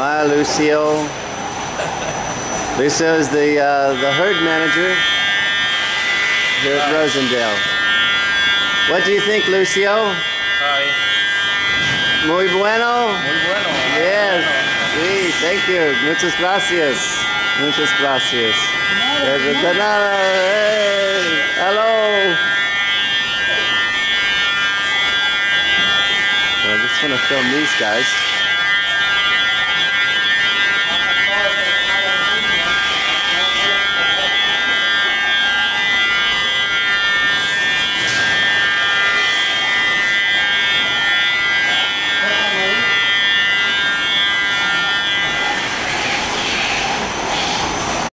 My Lucio. Lucio is the herd manager here at Rosendale. What do you think, Lucio? Hi. Muy bueno? Muy bueno. Yes. Sí, thank you. Muchas gracias. Muchas gracias. De nada. Hey. Hello. I just want to film these guys.